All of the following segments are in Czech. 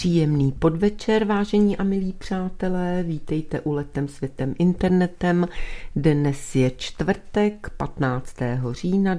Příjemný podvečer, vážení a milí přátelé, vítejte u Letem světem internetem. Dnes je čtvrtek 15. října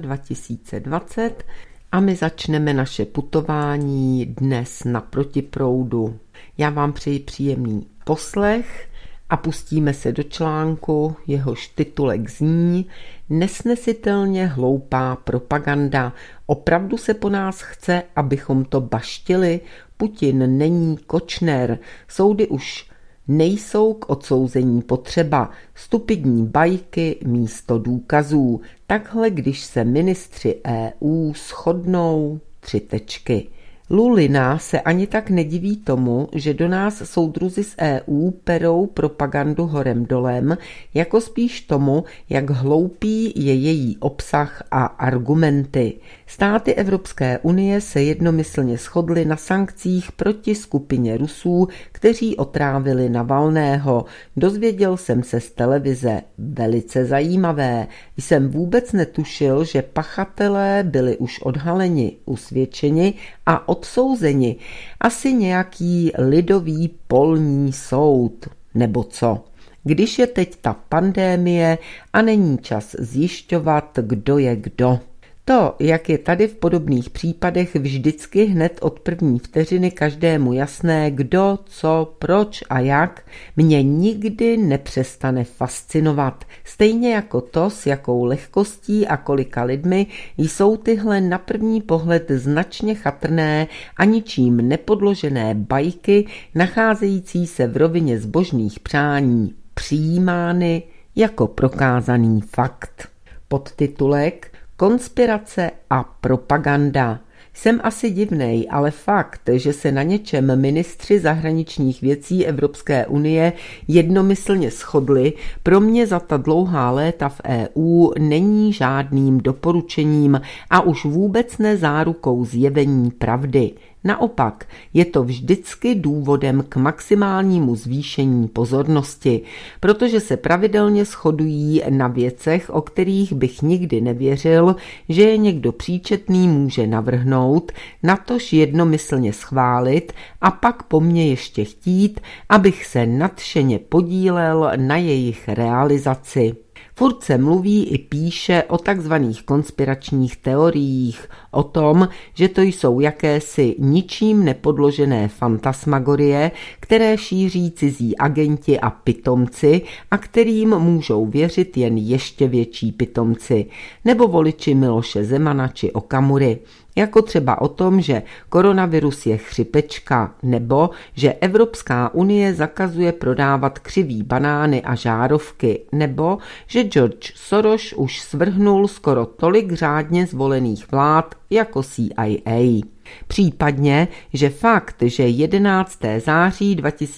2020 a my začneme naše putování dnes na protiproudu. Já vám přeji příjemný poslech a pustíme se do článku, jehož titulek zní Nesnesitelně hloupá propaganda. Opravdu se po nás chce, abychom to baštili? Putin není Kočner. Soudy už nejsou k odsouzení potřeba. Stupidní bajky místo důkazů. Takhle, když se ministři EU shodnou, 3 tečky. Lulina se ani tak nediví tomu, že do nás soudruzi z EU perou propagandu horem dolem, jako spíš tomu, jak hloupý je její obsah a argumenty. Státy Evropské unie se jednomyslně shodly na sankcích proti skupině Rusů, kteří otrávili Navalného. Dozvěděl jsem se z televize. Velice zajímavé. Jsem vůbec netušil, že pachatelé byli už odhaleni, usvědčeni a odsouzeni. Asi nějaký lidový polní soud, nebo co? Když je teď ta pandémie a není čas zjišťovat, kdo je kdo. To, jak je tady v podobných případech vždycky hned od první vteřiny každému jasné, kdo, co, proč a jak, mě nikdy nepřestane fascinovat. Stejně jako to, s jakou lehkostí a kolika lidmi jsou tyhle na první pohled značně chatrné a ničím nepodložené bajky, nacházející se v rovině zbožných přání, přijímány jako prokázaný fakt. Podtitulek Konspirace a propaganda. Jsem asi divnej, ale fakt, že se na něčem ministři zahraničních věcí Evropské unie jednomyslně shodli, pro mě za ta dlouhá léta v EU není žádným doporučením a už vůbec ne zárukou zjevení pravdy. Naopak, je to vždycky důvodem k maximálnímu zvýšení pozornosti, protože se pravidelně shodují na věcech, o kterých bych nikdy nevěřil, že je někdo příčetný může navrhnout, natož jednomyslně schválit a pak po mně ještě chtít, abych se nadšeně podílel na jejich realizaci. Furt se mluví i píše o takzvaných konspiračních teoriích, o tom, že to jsou jakési ničím nepodložené fantasmagorie, které šíří cizí agenti a pitomci a kterým můžou věřit jen ještě větší pitomci, nebo voliči Miloše Zemana či Okamury. Jako třeba o tom, že koronavirus je chřipečka, nebo že Evropská unie zakazuje prodávat křivý banány a žárovky, nebo že George Soros už svrhnul skoro tolik řádně zvolených vlád jako CIA. Případně, že fakt, že 11. září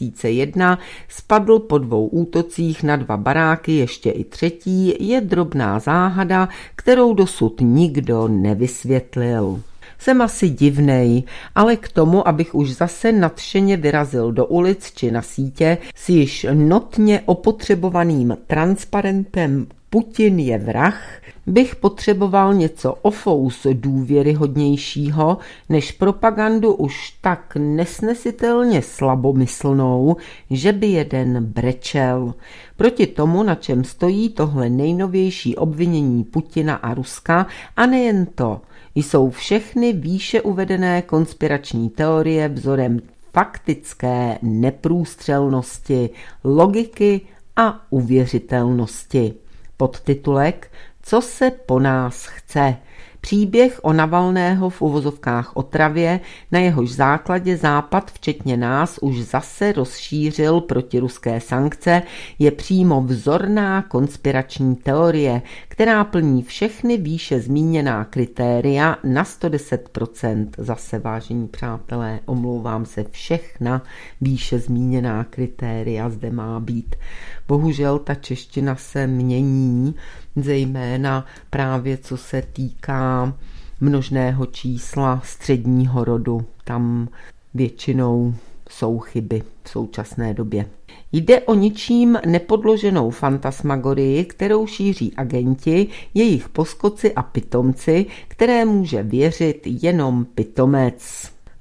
2001 spadl po 2 útocích na 2 baráky ještě i 3., je drobná záhada, kterou dosud nikdo nevysvětlil. Jsem asi divnej, ale k tomu, abych už zase nadšeně vyrazil do ulic či na sítě s již notně opotřebovaným transparentem Putin je vrah, bych potřeboval něco o fous důvěryhodnějšího, než propagandu už tak nesnesitelně slabomyslnou, že by jeden brečel. Proti tomu, na čem stojí tohle nejnovější obvinění Putina a Ruska, a nejen to, jsou všechny výše uvedené konspirační teorie vzorem faktické neprůstřelnosti, logiky a uvěřitelnosti. Podtitulek Co se po nás chce? Příběh o Navalného v uvozovkách otravě, na jehož základě Západ včetně nás už zase rozšířil protiruské sankce, je přímo vzorná konspirační teorie, která plní všechny výše zmíněná kritéria na 110%. Zase, vážení přátelé, omlouvám se, všechna výše zmíněná kritéria zde má být. Bohužel ta čeština se mění, zejména právě co se týká množného čísla středního rodu. Tam většinou jsou chyby v současné době. Jde o ničím nepodloženou fantasmagorii, kterou šíří agenti, jejich poskoci a pitomci, které může věřit jenom pitomec.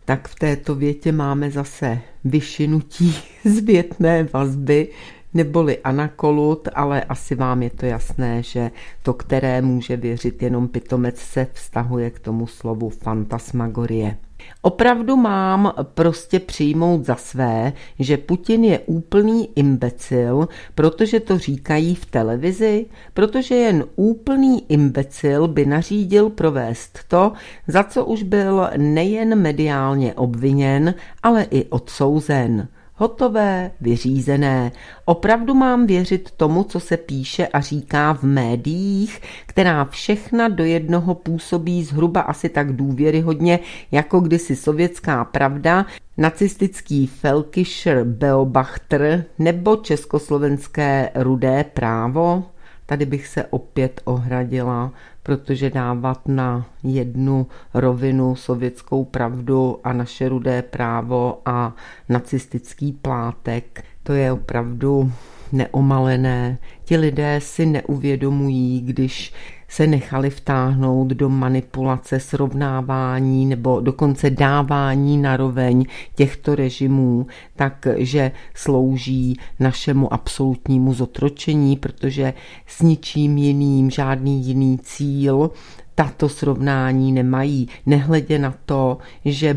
tak v této větě máme zase vyšinutí zpětné vazby, neboli anakolut, ale asi vám je to jasné, že to, které může věřit jenom pitomec, se vztahuje k tomu slovu fantasmagorie. Opravdu mám prostě přijmout za své, že Putin je úplný imbecil, protože to říkají v televizi, protože jen úplný imbecil by nařídil provést to, za co už byl nejen mediálně obviněn, ale i odsouzen. Hotové, vyřízené. Opravdu mám věřit tomu, co se píše a říká v médiích, která všechna do jednoho působí zhruba asi tak důvěryhodně, jako kdysi Sovětská pravda, nacistický Völkischer Beobachter nebo československé Rudé právo? Tady bych se opět ohradila, protože dávat na jednu rovinu sovětskou pravdu a naše Rudé právo a nacistický plátek, to je opravdu neomalené. Ti lidé si neuvědomují, když se nechali vtáhnout do manipulace, srovnávání nebo dokonce dávání na roveň těchto režimů, takže slouží našemu absolutnímu zotročení, protože s ničím jiným žádný jiný cíl tato srovnání nemají, nehledě na to, že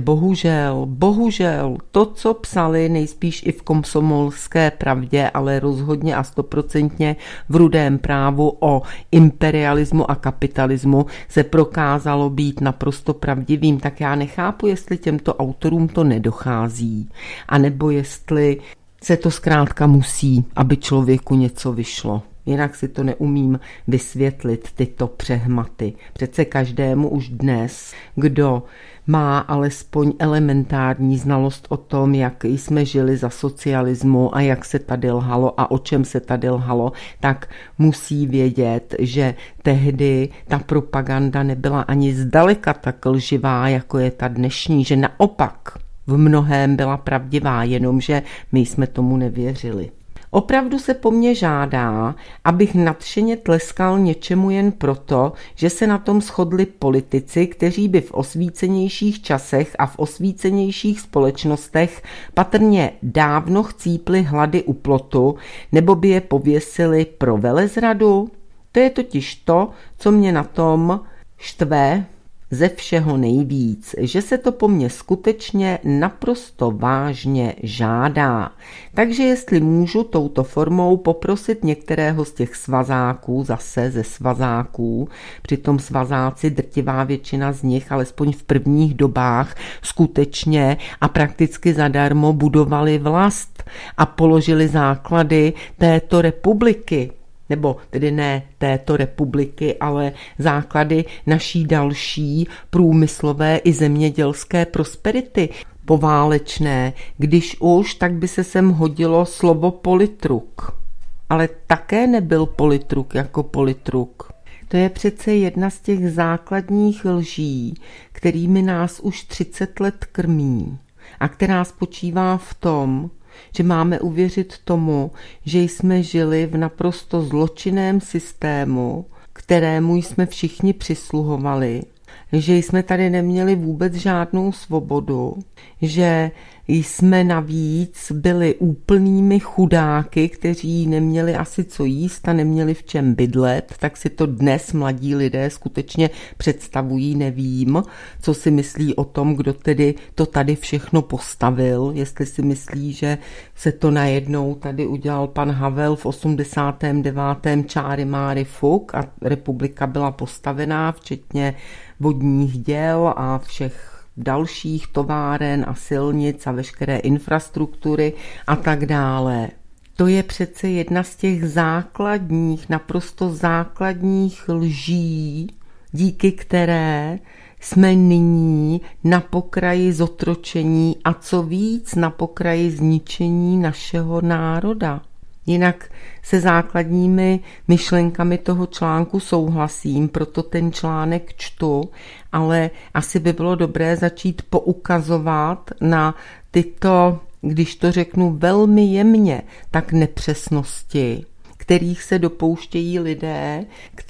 bohužel, to, co psali nejspíš i v Komsomolské pravdě, ale rozhodně a 100% v Rudém právu o imperialismu a kapitalismu se prokázalo být naprosto pravdivým, tak já nechápu, jestli těmto autorům to nedochází, anebo jestli se to zkrátka musí, aby člověku něco vyšlo. Jinak si to neumím vysvětlit, tyto přehmaty. Přece každému už dnes, kdo má alespoň elementární znalost o tom, jak jsme žili za socialismu a jak se tady lhalo a o čem se tady lhalo, tak musí vědět, že tehdy ta propaganda nebyla ani zdaleka tak lživá, jako je ta dnešní, že naopak v mnohém byla pravdivá, jenomže my jsme tomu nevěřili. Opravdu se po mně žádá, abych nadšeně tleskal něčemu jen proto, že se na tom shodli politici, kteří by v osvícenějších časech a v osvícenějších společnostech patrně dávno chcípli hlady u plotu, nebo by je pověsili pro velezradu. To je totiž to, co mě na tom štve ze všeho nejvíc, že se to po mně skutečně naprosto vážně žádá. Takže jestli můžu touto formou poprosit některého z těch svazáků, zase ze svazáků, přitom svazáci, drtivá většina z nich, alespoň v prvních dobách, skutečně a prakticky zadarmo budovali vlast a položili základy této republiky. Nebo tedy ne této republiky, ale základy naší další průmyslové i zemědělské prosperity poválečné. Když už, tak by se sem hodilo slovo politruk. Ale také nebyl politruk jako politruk. To je přece jedna z těch základních lží, kterými nás už 30 let krmí a která spočívá v tom, že máme uvěřit tomu, že jsme žili v naprosto zločinném systému, kterému jsme všichni přisluhovali, že jsme tady neměli vůbec žádnou svobodu, že jsme navíc byli úplnými chudáky, kteří neměli asi co jíst a neměli v čem bydlet, tak si to dnes mladí lidé skutečně představují, nevím, co si myslí o tom, kdo tedy to tady všechno postavil, jestli si myslí, že se to najednou tady udělal pan Havel v 89. čáry máry fuk a republika byla postavená, včetně vodních děl a všech dalších továren a silnic a veškeré infrastruktury a tak dále. To je přece jedna z těch základních, naprosto základních lží, díky které jsme nyní na pokraji zotročení a co víc na pokraji zničení našeho národa. Jinak se základními myšlenkami toho článku souhlasím, proto ten článek čtu, ale asi by bylo dobré začít poukazovat na tyto, když to řeknu velmi jemně, tak nepřesnosti, kterých se dopouštějí lidé,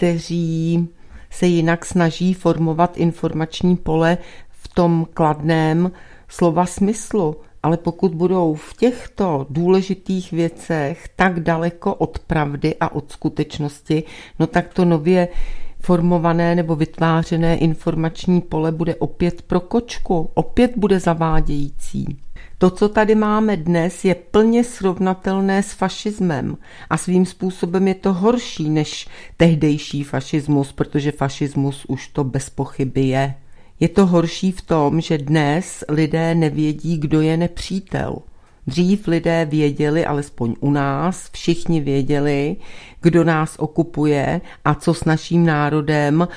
kteří se jinak snaží formovat informační pole v tom kladném slova smyslu, ale pokud budou v těchto důležitých věcech tak daleko od pravdy a od skutečnosti, no tak to nově formované nebo vytvářené informační pole bude opět pro kočku, opět bude zavádějící. To, co tady máme dnes, je plně srovnatelné s fašismem a svým způsobem je to horší než tehdejší fašismus, protože fašismus už to bez pochyby je. Je to horší v tom, že dnes lidé nevědí, kdo je nepřítel. Dřív lidé věděli, alespoň u nás, všichni věděli, kdo nás okupuje a co s naším národem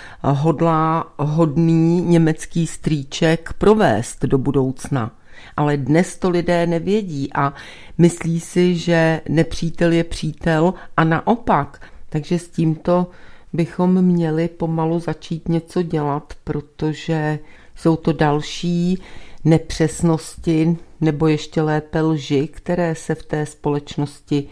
hodlá hodný německý strýček provést do budoucna. Ale dnes to lidé nevědí a myslí si, že nepřítel je přítel a naopak. Takže s tímto bychom měli pomalu začít něco dělat, protože jsou to další nepřesnosti nebo ještě lépe lži, které se v té společnosti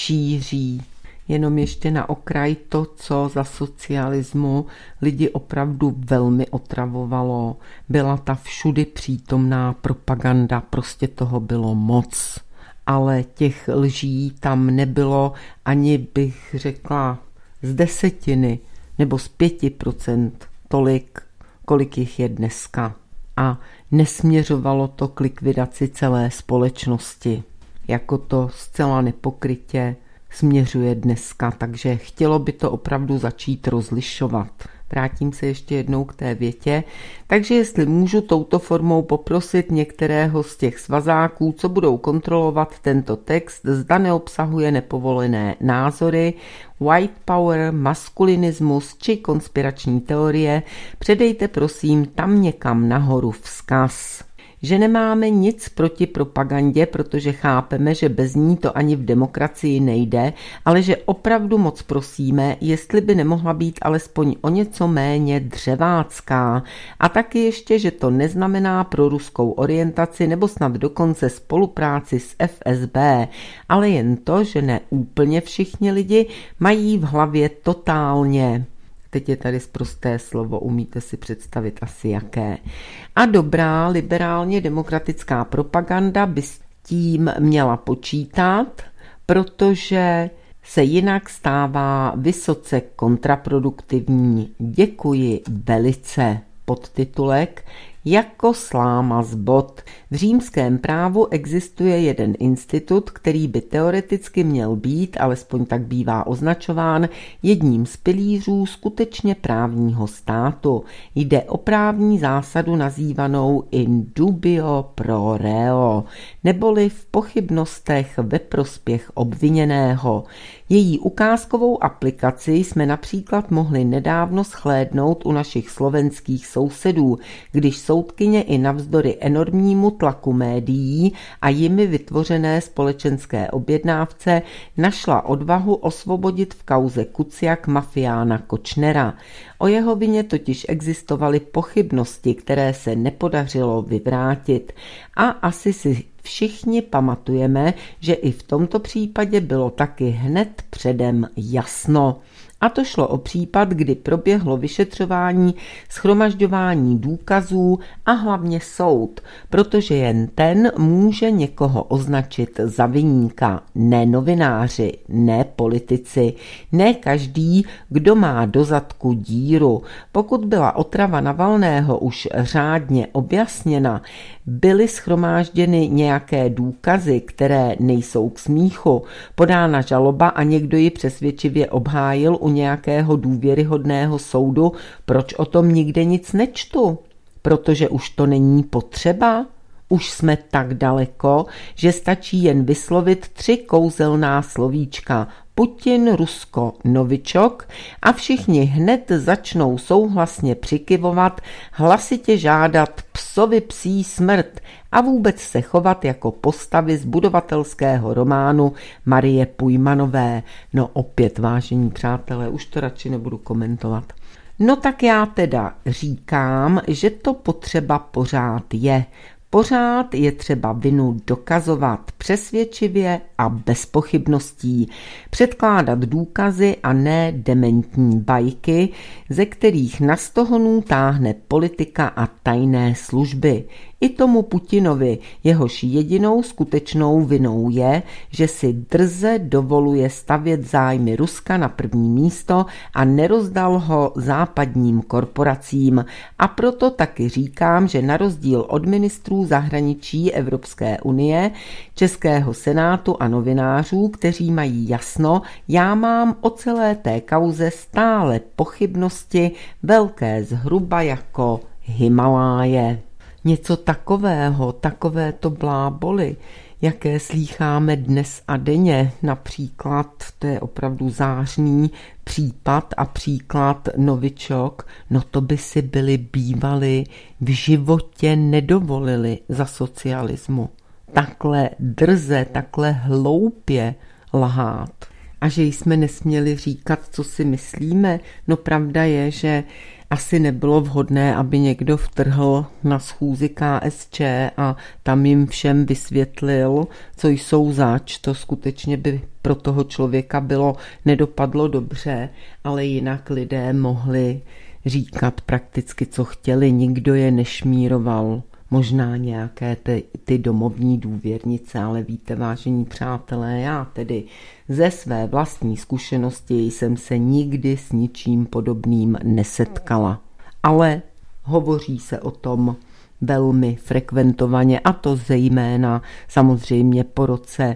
šíří. Jenom ještě na okraj to, co za socialismu lidi opravdu velmi otravovalo, byla ta všudy přítomná propaganda, prostě toho bylo moc. Ale těch lží tam nebylo ani, bych řekla, z 10 nebo z 5% tolik, kolik jich je dneska. A nesměřovalo to k likvidaci celé společnosti, jako to zcela nepokrytě směřuje dneska, takže chtělo by to opravdu začít rozlišovat. Vrátím se ještě jednou k té větě. Takže jestli můžu touto formou poprosit některého z těch svazáků, co budou kontrolovat tento text, zda neobsahuje nepovolené názory, white power, maskulinismus či konspirační teorie, předejte prosím tam někam nahoru vzkaz. Že nemáme nic proti propagandě, protože chápeme, že bez ní to ani v demokracii nejde, ale že opravdu moc prosíme, jestli by nemohla být alespoň o něco méně dřevácká. A taky ještě, že to neznamená pro ruskou orientaci nebo snad dokonce spolupráci s FSB, ale jen to, že ne úplně všichni lidi mají v hlavě totálně. Teď je tady sprosté slovo, umíte si představit asi jaké. A dobrá liberálně demokratická propaganda by s tím měla počítat, protože se jinak stává vysoce kontraproduktivní. Děkuji velice. Podtitulek Jako sláma z bot. V římském právu existuje jeden institut, který by teoreticky měl být, alespoň tak bývá označován, jedním z pilířů skutečně právního státu. Jde o právní zásadu nazývanou in dubio pro reo, neboli v pochybnostech ve prospěch obviněného. Její ukázkovou aplikaci jsme například mohli nedávno shlédnout u našich slovenských sousedů, když soudkyně i navzdory enormnímu tlaku médií a jimi vytvořené společenské objednávce našla odvahu osvobodit v kauze Kuciak mafiána Kočnera. O jeho vině totiž existovaly pochybnosti, které se nepodařilo vyvrátit. A asi si všichni pamatujeme, že i v tomto případě bylo taky hned předem jasno. A to šlo o případ, kdy proběhlo vyšetřování, shromažďování důkazů a hlavně soud, protože jen ten může někoho označit za viníka, ne novináři, ne politici, ne každý, kdo má do zadku díru. Pokud byla otrava Navalného už řádně objasněna, byly shromážděny nějaké důkazy, které nejsou k smíchu, podána žaloba a někdo ji přesvědčivě obhájil u nějakého důvěryhodného soudu, proč o tom nikde nic nečtu? Protože už to není potřeba? Už jsme tak daleko, že stačí jen vyslovit 3 kouzelná slovíčka Putin, Rusko, Novičok a všichni hned začnou souhlasně přikyvovat, hlasitě žádat psovi psí smrt a vůbec se chovat jako postavy z budovatelského románu Marie Pujmanové. No opět, vážení přátelé, už to radši nebudu komentovat. No tak já teda říkám, že to potřeba pořád je. Pořád je třeba vinu dokazovat přesvědčivě a bez pochybností, předkládat důkazy a ne dementní bajky, ze kterých na stohonů táhne politika a tajné služby. I tomu Putinovi, jehož jedinou skutečnou vinou je, že si drze dovoluje stavět zájmy Ruska na první místo a nerozdal ho západním korporacím. A proto taky říkám, že na rozdíl od ministrů zahraničí Evropské unie, Českého senátu a novinářů, kteří mají jasno, já mám o celé té kauze stále pochybnosti velké zhruba jako Himaláje. Něco takového, takovéto bláboli, jaké slýcháme dnes a denně, například, to je opravdu zářný případ a příklad novičok, no to by si byli bývali v životě nedovolili za socialismu. Takhle drze, takhle hloupě lhát. A že jsme nesměli říkat, co si myslíme, no pravda je, že asi nebylo vhodné, aby někdo vtrhl na schůzi KSČ a tam jim všem vysvětlil, co jsou zač. To skutečně by pro toho člověka nedopadlo dobře, ale jinak lidé mohli říkat prakticky, co chtěli. Nikdo je nešmíroval. Možná nějaké ty domovní důvěrnice, ale víte, vážení přátelé, já tedy ze své vlastní zkušenosti jsem se nikdy s ničím podobným nesetkala. Ale hovoří se o tom velmi frekventovaně, a to zejména samozřejmě po roce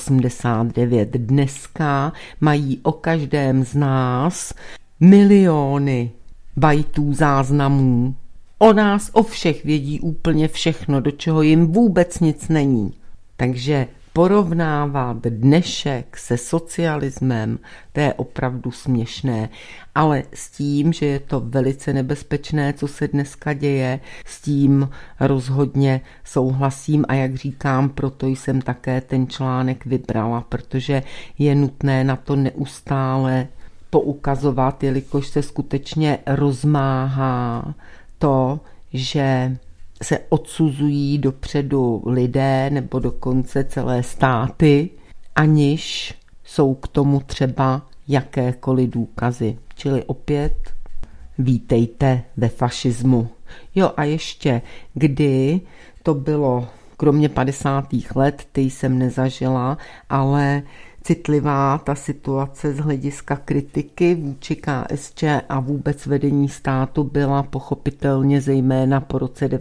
89. Dneska mají o každém z nás miliony bajtů záznamů. O nás, o všech vědí úplně všechno, do čeho jim vůbec nic není. Takže porovnávat dnešek se socialismem, to je opravdu směšné. Ale s tím, že je to velice nebezpečné, co se dneska děje, s tím rozhodně souhlasím a jak říkám, proto jsem také ten článek vybrala, protože je nutné na to neustále poukazovat, jelikož se skutečně rozmáhá to, že se odsuzují dopředu lidé nebo dokonce celé státy, aniž jsou k tomu třeba jakékoliv důkazy. Čili opět vítejte ve fašismu. Jo a ještě, kdy to bylo, kromě 50. let, ty jsem nezažila, ale citlivá ta situace z hlediska kritiky vůči KSČ a vůbec vedení státu byla pochopitelně zejména po roce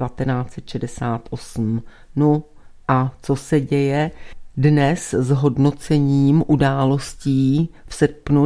1968. No a co se děje dnes s hodnocením událostí v srpnu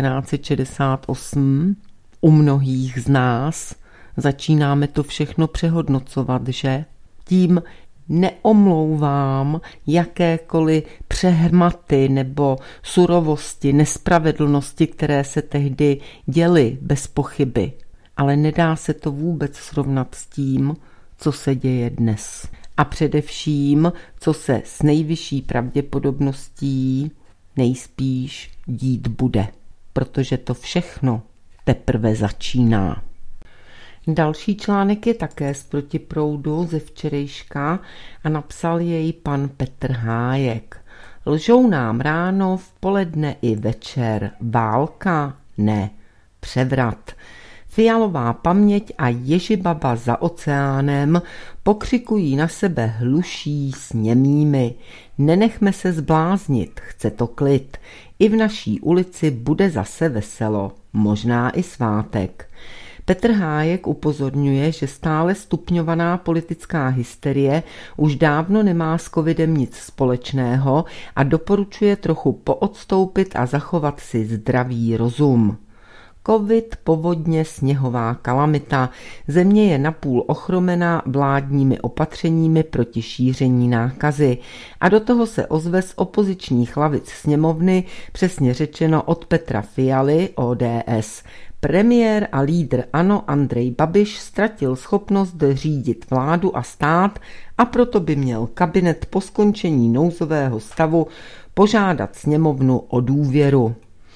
1968? U mnohých z nás začínáme to všechno přehodnocovat, že? Tím neomlouvám jakékoliv přehmaty nebo surovosti, nespravedlnosti, které se tehdy děly bez pochyby. Ale nedá se to vůbec srovnat s tím, co se děje dnes. A především, co se s nejvyšší pravděpodobností nejspíš dít bude. Protože to všechno teprve začíná. Další článek je také z Protiproudu ze včerejška a napsal jej pan Petr Hájek. Lžou nám ráno, v poledne i večer. Válka? Ne. Převrat. Fialová paměť a Ježibaba za oceánem pokřikují na sebe hluší s němými. Nenechme se zbláznit, chce to klid. I v naší ulici bude zase veselo, možná i svátek. Petr Hájek upozorňuje, že stále stupňovaná politická hysterie už dávno nemá s covidem nic společného a doporučuje trochu poodstoupit a zachovat si zdravý rozum. Covid, povodně, sněhová kalamita. Země je napůl ochromena vládními opatřeními proti šíření nákazy. A do toho se ozve z opozičních lavic sněmovny, přesně řečeno od Petra Fialy, ODS. Premiér a lídr ANO Andrej Babiš ztratil schopnost řídit vládu a stát a proto by měl kabinet po skončení nouzového stavu požádat sněmovnu o důvěru.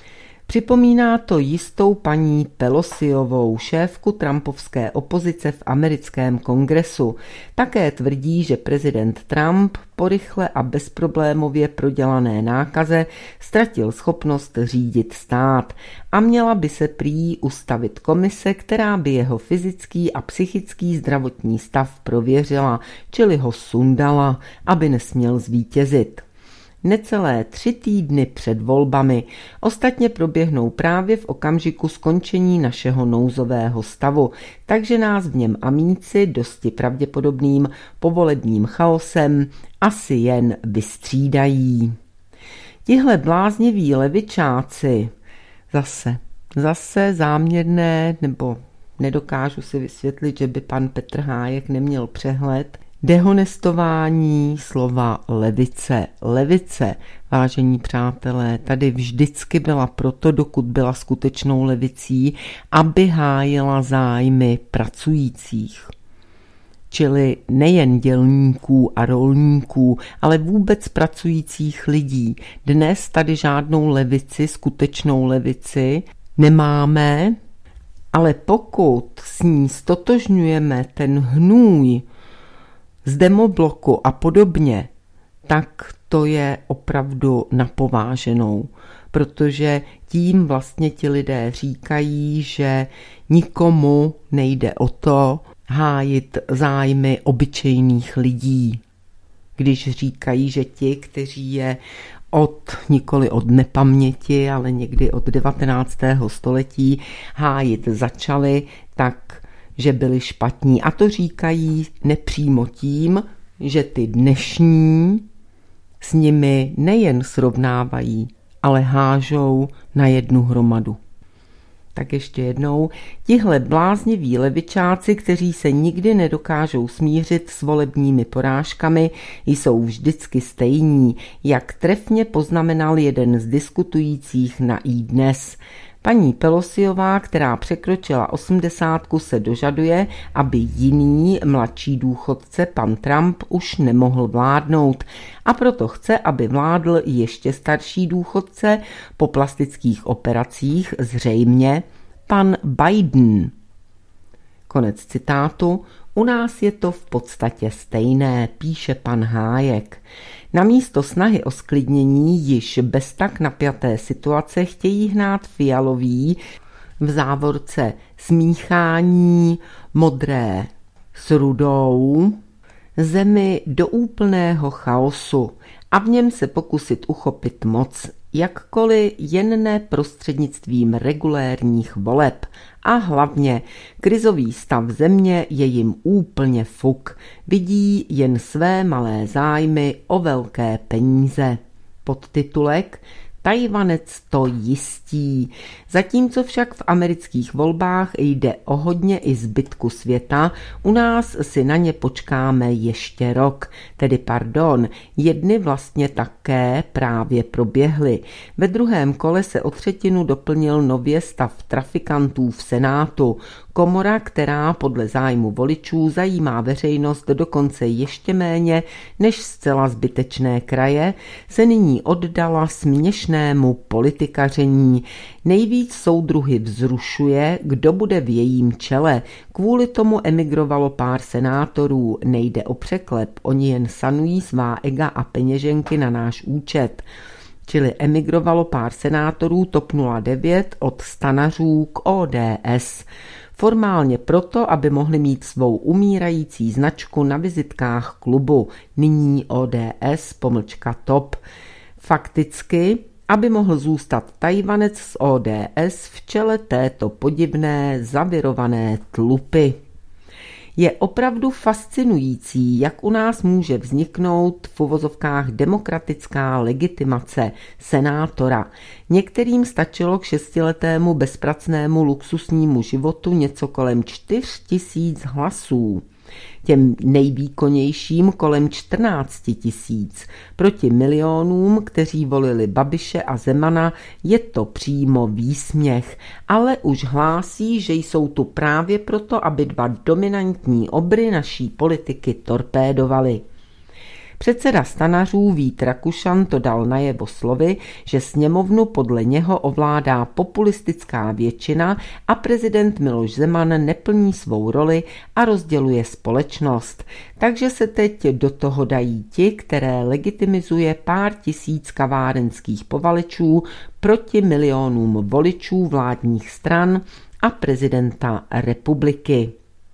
Připomíná to jistou paní Pelosiovou, šéfku trumpovské opozice v americkém kongresu. Také tvrdí, že prezident Trump po rychle a bezproblémově prodělané nákaze ztratil schopnost řídit stát a měla by se prý ustavit komise, která by jeho fyzický a psychický zdravotní stav prověřila, čili ho sundala, aby nesměl zvítězit. Necelé 3 týdny před volbami ostatně proběhnou právě v okamžiku skončení našeho nouzového stavu, takže nás v něm amíci dosti pravděpodobným povolebním chaosem asi jen vystřídají. Tihle blázniví levičáci zase záměrné, nebo nedokážu si vysvětlit, že by pan Petr Hájek neměl přehled, dehonestování slova levice. Levice, vážení přátelé, tady vždycky byla proto, dokud byla skutečnou levicí, aby hájila zájmy pracujících. Čili nejen dělníků a rolníků, ale vůbec pracujících lidí. Dnes tady žádnou levici, skutečnou levici nemáme, ale pokud s ní stotožňujeme ten hnůj z demobloku a podobně, tak to je opravdu napováženou, protože tím vlastně ti lidé říkají, že nikomu nejde o to hájit zájmy obyčejných lidí. Když říkají, že ti, kteří je nikoli od nepaměti, ale někdy od 19. století hájit začali, tak že byli špatní. A to říkají nepřímo tím, že ty dnešní s nimi nejen srovnávají, ale hážou na jednu hromadu. Tak ještě jednou, tihle blázniví levičáci, kteří se nikdy nedokážou smířit s volebními porážkami, jsou vždycky stejní, jak trefně poznamenal jeden z diskutujících na iDnes. Paní Pelosiová, která překročila 80, se dožaduje, aby jiný mladší důchodce, pan Trump, už nemohl vládnout a proto chce, aby vládl ještě starší důchodce po plastických operacích, zřejmě pan Biden. Konec citátu. U nás je to v podstatě stejné, píše pan Hájek. Namísto snahy o sklidnění již bez tak napjaté situace chtějí hnát fialový, v závorce smíchání modré s rudou, zemi do úplného chaosu a v něm se pokusit uchopit moc, jakkoliv jen ne prostřednictvím regulérních voleb. A hlavně krizový stav země je jim úplně fuk, vidí jen své malé zájmy o velké peníze. Podtitulek Tajvanec to jistí. Zatímco však v amerických volbách jde o hodně i zbytku světa, u nás si na ně počkáme ještě rok. Jedny vlastně také právě proběhly. Ve druhém kole se o 1/3 doplnil nově stav trafikantů v Senátu. Komora, která podle zájmu voličů zajímá veřejnost dokonce ještě méně než zcela zbytečné kraje, se nyní oddala směšnému politikaření. Nejvíc soudruhy vzrušuje, kdo bude v jejím čele. Kvůli tomu emigrovalo pár senátorů. Nejde o překlep, oni jen sanují svá ega a peněženky na náš účet. Čili emigrovalo pár senátorů TOP 09 od stanařů k ODS. Formálně proto, aby mohli mít svou umírající značku na vizitkách klubu, nyní ODS-TOP. Fakticky, aby mohl zůstat Tajvanec z ODS v čele této podivné, zavirované tlupy. Je opravdu fascinující, jak u nás může vzniknout v uvozovkách demokratická legitimace senátora. Některým stačilo k 6letému bezpracnému luxusnímu životu něco kolem 4 000 hlasů. Těm nejvýkonnějším kolem 14 000. Proti milionům, kteří volili Babiše a Zemana, je to přímo výsměch, ale už hlásí, že jsou tu právě proto, aby 2 dominantní obry naší politiky torpédovali. Předseda stanařů Vít Rakušan to dal najevo slovy, že sněmovnu podle něho ovládá populistická většina a prezident Miloš Zeman neplní svou roli a rozděluje společnost. Takže se teď do toho dají ti, které legitimizuje pár tisíc kavárenských povalečů proti milionům voličů vládních stran a prezidenta republiky.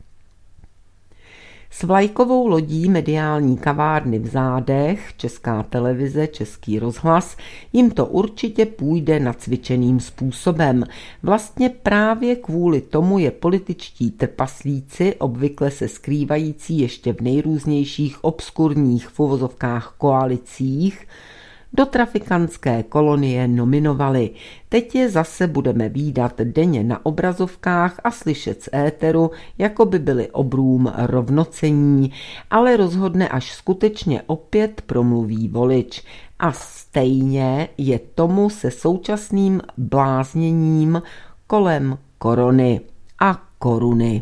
S vlajkovou lodí mediální kavárny v zádech, Česká televize, Český rozhlas, jim to určitě půjde nacvičeným způsobem. Vlastně právě kvůli tomu je političtí trpaslíci, obvykle se skrývající ještě v nejrůznějších obskurních v uvozovkách koalicích, do trafikantské kolonie nominovali. Teď je zase budeme vídat denně na obrazovkách a slyšet z éteru, jako by byli obrům rovnocení, ale rozhodne, až skutečně opět promluví volič. A stejně je tomu se současným blázněním kolem korony a koruny.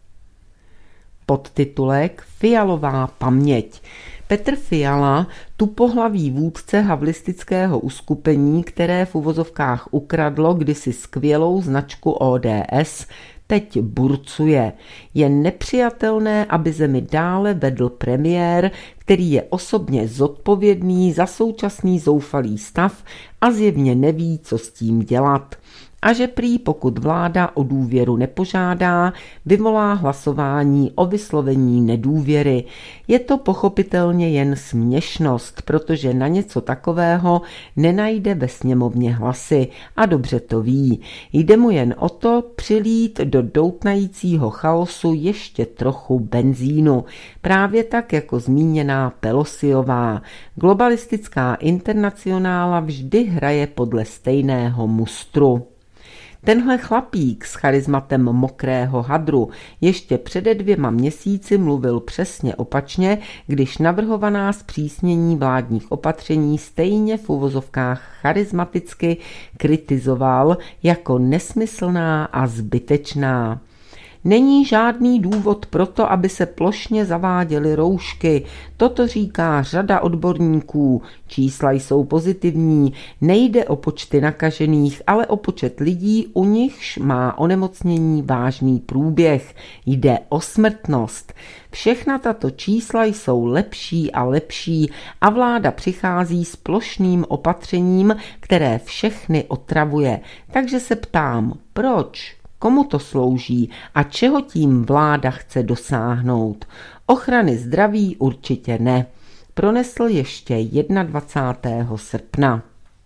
Podtitulek Fialová paměť. Petr Fiala, tupohlavý vůdce havlistického uskupení, které v uvozovkách ukradlo kdysi skvělou značku ODS, teď burcuje. Je nepřijatelné, aby zemi dále vedl premiér, který je osobně zodpovědný za současný zoufalý stav a zjevně neví, co s tím dělat. A že prý pokud vláda o důvěru nepožádá, vyvolá hlasování o vyslovení nedůvěry. Je to pochopitelně jen směšnost, protože na něco takového nenajde ve sněmovně hlasy a dobře to ví. Jde mu jen o to přilít do doutnajícího chaosu ještě trochu benzínu. Právě tak jako zmíněná Pelosiová. Globalistická internacionála vždy hraje podle stejného mustru. Tenhle chlapík s charizmatem mokrého hadru ještě přede 2 měsíci mluvil přesně opačně, když navrhovaná zpřísnění vládních opatření stejně v uvozovkách charizmaticky kritizoval jako nesmyslná a zbytečná. Není žádný důvod pro to, aby se plošně zaváděly roušky. Toto říká řada odborníků. Čísla jsou pozitivní. Nejde o počty nakažených, ale o počet lidí, u nichž má onemocnění vážný průběh. Jde o smrtnost. Všechna tato čísla jsou lepší a lepší a vláda přichází s plošným opatřením, které všechny otravuje. Takže se ptám, proč? Komu to slouží a čeho tím vláda chce dosáhnout? Ochrany zdraví určitě ne. Pronesl ještě 21. srpna.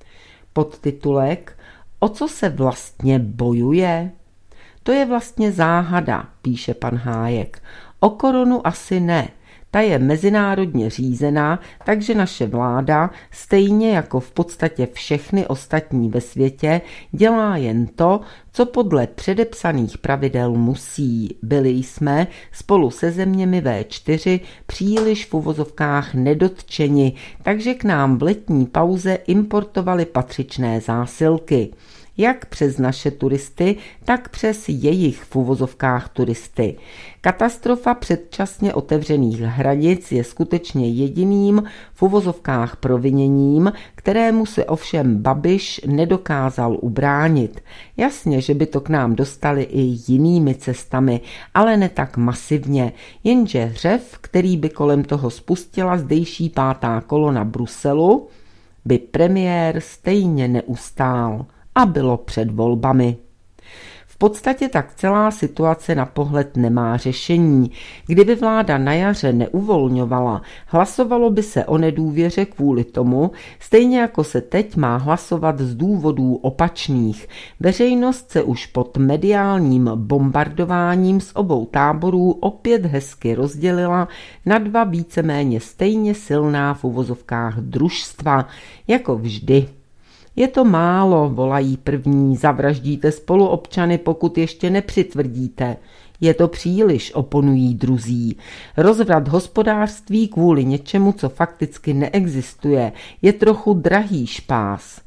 Podtitulek O co se vlastně bojuje? To je vlastně záhada, píše pan Hájek. O korunu asi ne. Ta je mezinárodně řízená, takže naše vláda, stejně jako v podstatě všechny ostatní ve světě, dělá jen to, co podle předepsaných pravidel musí. Byli jsme spolu se zeměmi V4 příliš v uvozovkách nedotčeni, takže k nám v letní pauze importovali patřičné zásilky. Jak přes naše turisty, tak přes jejich v uvozovkách turisty. Katastrofa předčasně otevřených hranic je skutečně jediným v uvozovkách proviněním, kterému se ovšem Babiš nedokázal ubránit. Jasně, že by to k nám dostali i jinými cestami, ale ne tak masivně, jenže řev, který by kolem toho spustila zdejší 5. kolona Bruselu, by premiér stejně neustál. A bylo před volbami. V podstatě tak celá situace na pohled nemá řešení. Kdyby vláda na jaře neuvolňovala, hlasovalo by se o nedůvěře kvůli tomu, stejně jako se teď má hlasovat z důvodů opačných. Veřejnost se už pod mediálním bombardováním z obou táborů opět hezky rozdělila na 2 víceméně stejně silná v uvozovkách družstva, jako vždy. Je to málo, volají první, zavraždíte spoluobčany, pokud ještě nepřitvrdíte. Je to příliš, oponují druzí. Rozvrat hospodářství kvůli něčemu, co fakticky neexistuje, je trochu drahý špás.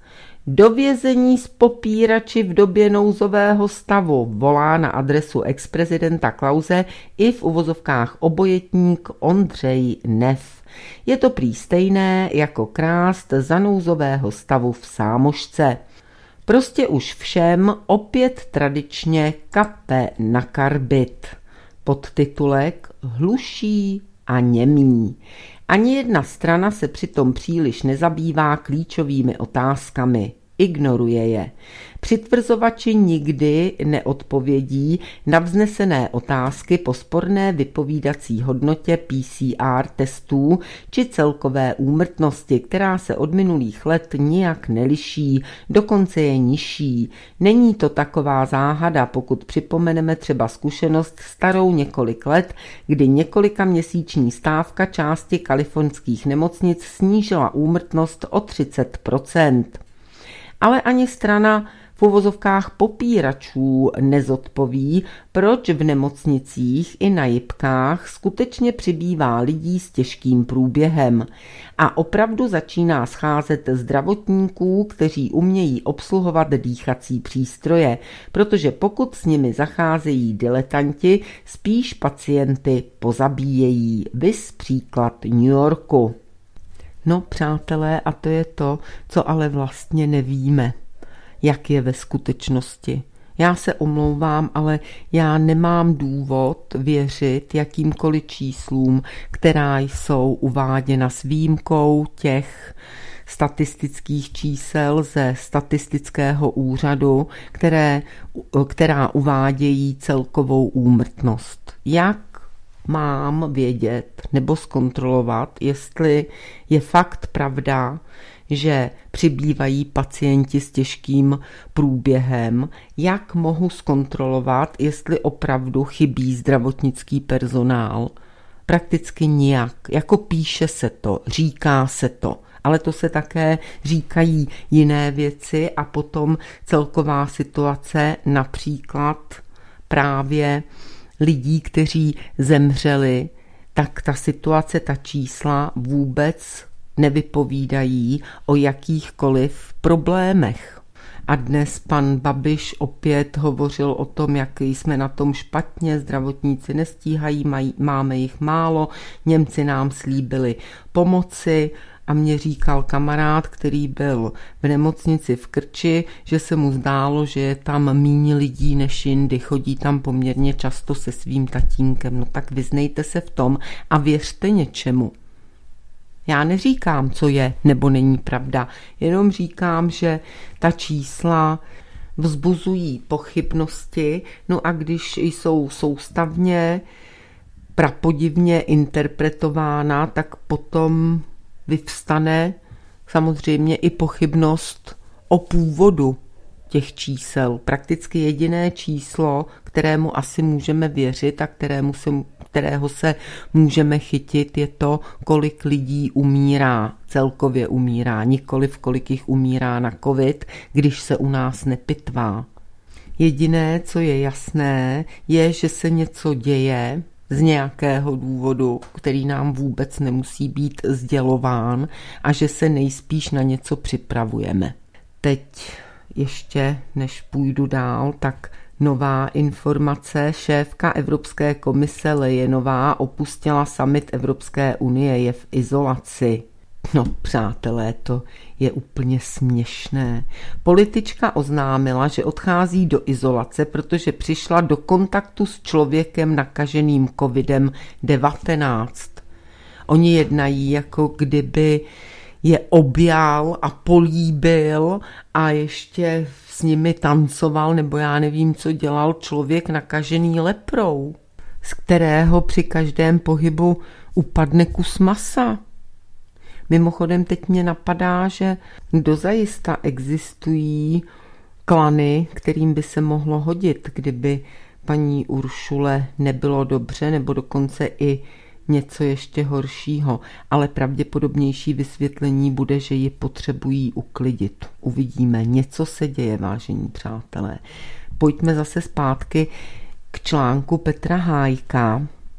Do vězení s popírači v době nouzového stavu, volá na adresu ex-prezidenta Klause i v uvozovkách obojetník Ondřej Neff. Je to prý stejné jako krást za nouzového stavu v Sámošce. Prostě už všem opět tradičně kape na karbit. Podtitulek Hluší a němí. Ani jedna strana se přitom příliš nezabývá klíčovými otázkami. Ignoruje je. Přitvrzovači nikdy neodpovědí na vznesené otázky po sporné vypovídací hodnotě PCR testů či celkové úmrtnosti, která se od minulých let nijak neliší, dokonce je nižší. Není to taková záhada, pokud připomeneme třeba zkušenost starou několik let, kdy několikaměsíční stávka části kalifornských nemocnic snížila úmrtnost o 30%. Ale ani strana v uvozovkách popíračů nezodpoví, proč v nemocnicích i na jipkách skutečně přibývá lidí s těžkým průběhem. A opravdu začíná scházet zdravotníků, kteří umějí obsluhovat dýchací přístroje, protože pokud s nimi zacházejí diletanti, spíš pacienty pozabíjejí. Viz příklad New Yorku. No, přátelé, a to je to, co ale vlastně nevíme, jak je ve skutečnosti. Já se omlouvám, ale já nemám důvod věřit jakýmkoliv číslům, která jsou uváděna s výjimkou těch statistických čísel ze statistického úřadu, která uvádějí celkovou úmrtnost. Jak mám vědět nebo zkontrolovat, jestli je fakt pravda, že přibývají pacienti s těžkým průběhem, jak mohu zkontrolovat, jestli opravdu chybí zdravotnický personál. Prakticky nijak, jako píše se to, říká se to, ale to se také říkají jiné věci a potom celková situace, například právě lidí, kteří zemřeli, tak ta situace, ta čísla vůbec nevypovídají o jakýchkoliv problémech. A dnes pan Babiš opět hovořil o tom, jak jsme na tom špatně, zdravotníci nestíhají, máme jich málo, Němci nám slíbili pomoci. A mě říkal kamarád, který byl v nemocnici v Krči, že se mu zdálo, že je tam míň lidí než jindy, chodí tam poměrně často se svým tatínkem. No tak vyznejte se v tom a věřte něčemu. Já neříkám, co je nebo není pravda, jenom říkám, že ta čísla vzbuzují pochybnosti, no a když jsou soustavně, prapodivně interpretována, tak potom vyvstane samozřejmě i pochybnost o původu těch čísel. Prakticky jediné číslo, kterému asi můžeme věřit a kterého se můžeme chytit, je to, kolik lidí umírá, celkově umírá, nikoliv kolik jich umírá na covid, když se u nás nepytvá. Jediné, co je jasné, je, že se něco děje, z nějakého důvodu, který nám vůbec nemusí být sdělován a že se nejspíš na něco připravujeme. Teď ještě, než půjdu dál, tak nová informace. Šéfka Evropské komise Leyenová opustila summit Evropské unie, je v izolaci. No, přátelé, to je úplně směšné. Politička oznámila, že odchází do izolace, protože přišla do kontaktu s člověkem nakaženým COVID-19. Oni jednají, jako kdyby je objal a políbil a ještě s nimi tancoval, nebo já nevím, co dělal člověk nakažený leprou, z kterého při každém pohybu upadne kus masa. Mimochodem teď mě napadá, že dozajista existují klany, kterým by se mohlo hodit, kdyby paní Uršule nebylo dobře, nebo dokonce i něco ještě horšího, ale pravděpodobnější vysvětlení bude, že ji potřebují uklidit. Uvidíme, něco se děje, vážení přátelé. Pojďme zase zpátky k článku Petra Hájka.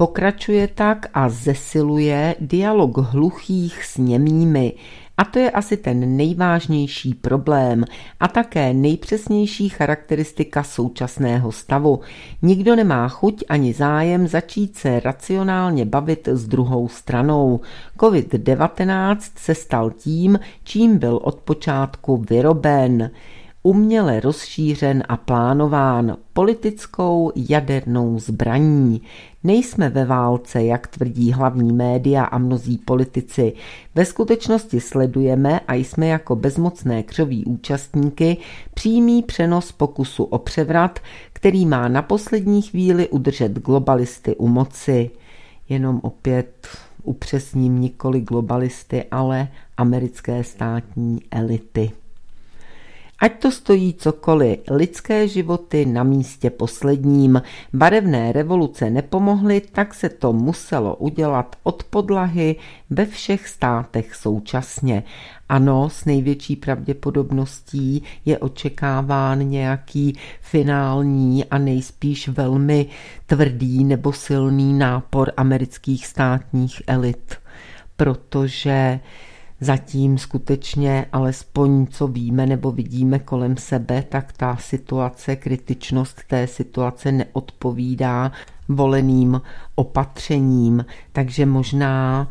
Pokračuje tak a zesiluje dialog hluchých s němými. A to je asi ten nejvážnější problém a také nejpřesnější charakteristika současného stavu. Nikdo nemá chuť ani zájem začít se racionálně bavit s druhou stranou. COVID-19 se stal tím, čím byl od počátku vyroben. Uměle rozšířen a plánován politickou jadernou zbraní. Nejsme ve válce, jak tvrdí hlavní média a mnozí politici. Ve skutečnosti sledujeme a jsme jako bezmocné křoví účastníky přímý přenos pokusu o převrat, který má na poslední chvíli udržet globalisty u moci. Jenom opět upřesním, nikoli globalisty, ale americké státní elity. Ať to stojí cokoliv, lidské životy na místě posledním. Barevné revoluce nepomohly, tak se to muselo udělat od podlahy ve všech státech současně. Ano, s největší pravděpodobností je očekáván nějaký finální a nejspíš velmi tvrdý nebo silný nápor amerických státních elit, protože zatím skutečně, alespoň co víme nebo vidíme kolem sebe, tak ta situace, kritičnost té situace neodpovídá voleným opatřením. Takže možná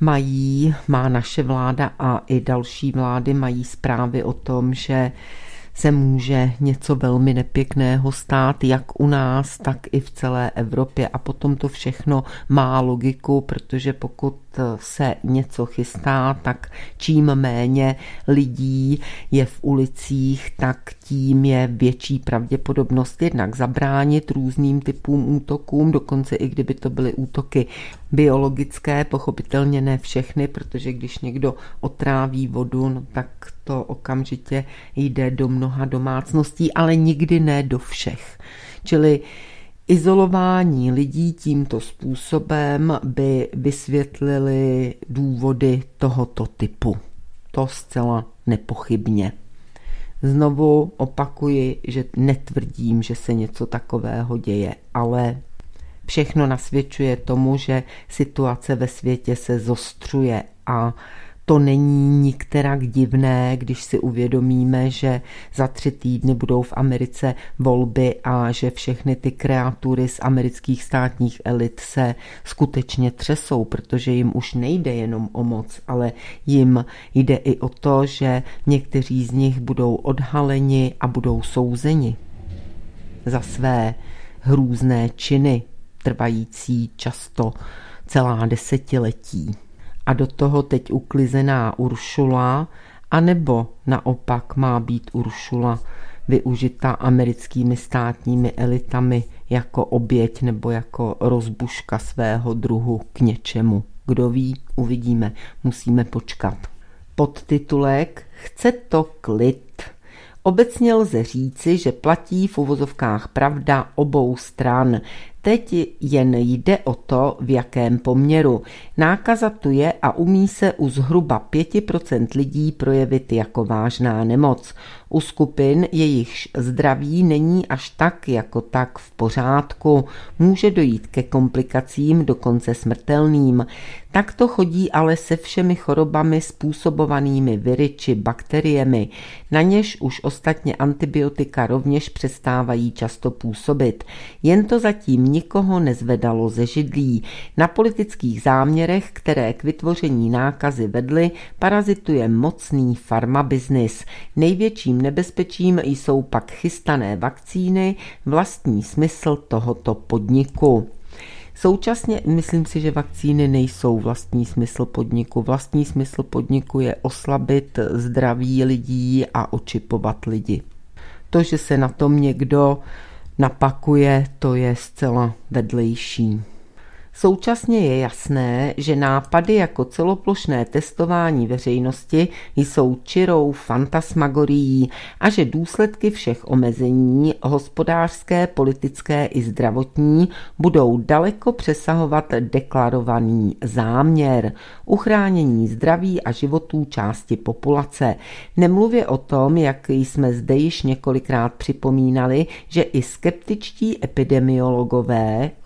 má naše vláda a i další vlády mají zprávy o tom, že se může něco velmi nepěkného stát, jak u nás, tak i v celé Evropě. A potom to všechno má logiku, protože pokud se něco chystá, tak čím méně lidí je v ulicích, tak tím je větší pravděpodobnost jednak zabránit různým typům útokům, dokonce i kdyby to byly útoky biologické, pochopitelně ne všechny, protože když někdo otráví vodu, no tak to okamžitě jde do mnoha domácností, ale nikdy ne do všech. Čili izolování lidí tímto způsobem by vysvětlili důvody tohoto typu. To zcela nepochybně. Znovu opakuji, že netvrdím, že se něco takového děje, ale všechno nasvědčuje tomu, že situace ve světě se zostřuje a to není nikterak divné, když si uvědomíme, že za 3 týdny budou v Americe volby a že všechny ty kreatury z amerických státních elit se skutečně třesou, protože jim už nejde jenom o moc, ale jim jde i o to, že někteří z nich budou odhaleni a budou souzeni za své hrůzné činy, trvající často celá desetiletí. A do toho teď uklizená Uršula, anebo naopak má být Uršula využita americkými státními elitami jako oběť nebo jako rozbuška svého druhu k něčemu. Kdo ví, uvidíme, musíme počkat. Podtitulek Chce to klid. Obecně lze říci, že platí v uvozovkách pravda obou stran. Teď jen jde o to, v jakém poměru. Nákaza tu je a umí se u zhruba 5% lidí projevit jako vážná nemoc. U skupin, jejichž zdraví není až tak jako tak v pořádku, může dojít ke komplikacím, dokonce smrtelným. Tak to chodí ale se všemi chorobami způsobovanými viry či bakteriemi, na něž už ostatně antibiotika rovněž přestávají často působit. Jen to zatím nikoho nezvedalo ze židlí. Na politických záměrech, které k vytvoření nákazy vedly, parazituje mocný farmabiznis. Největším nebezpečím jsou pak chystané vakcíny, vlastní smysl tohoto podniku. Současně myslím si, že vakcíny nejsou vlastní smysl podniku. Vlastní smysl podniku je oslabit zdraví lidí a očipovat lidi. To, že se na tom někdo napakuje, to je zcela vedlejší. Současně je jasné, že nápady jako celoplošné testování veřejnosti jsou čirou fantasmagorií a že důsledky všech omezení, hospodářské, politické i zdravotní, budou daleko přesahovat deklarovaný záměr uchránění zdraví a životů části populace. Nemluvě o tom, jak jsme zde již několikrát připomínali, že i skeptičtí epidemiologové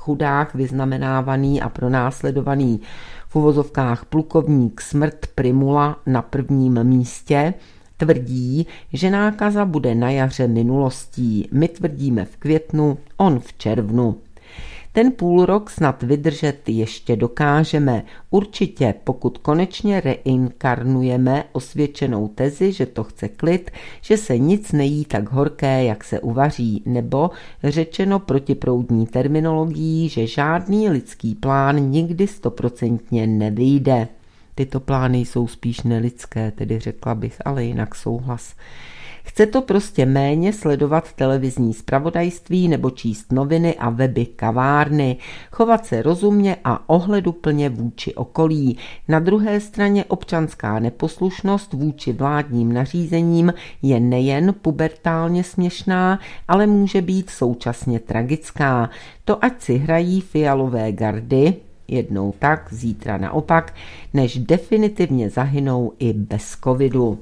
chudák vyznamenávaný a pronásledovaný v uvozovkách plukovník Smrt Primula na prvním místě, tvrdí, že nákaza bude na jaře minulostí. My tvrdíme v květnu, on v červnu. Ten půlrok snad vydržet ještě dokážeme. Určitě, pokud konečně reinkarnujeme osvědčenou tezi, že to chce klid, že se nic nejí tak horké, jak se uvaří, nebo řečeno protiproudní terminologií, že žádný lidský plán nikdy 100% nevyjde. Tyto plány jsou spíš nelidské, tedy řekla bych, ale jinak souhlas. Chce to prostě méně sledovat televizní zpravodajství nebo číst noviny a weby kavárny, chovat se rozumně a ohleduplně vůči okolí. Na druhé straně občanská neposlušnost vůči vládním nařízením je nejen pubertálně směšná, ale může být současně tragická. To ať si hrají fialové gardy, jednou tak, zítra naopak, než definitivně zahynou i bez covidu.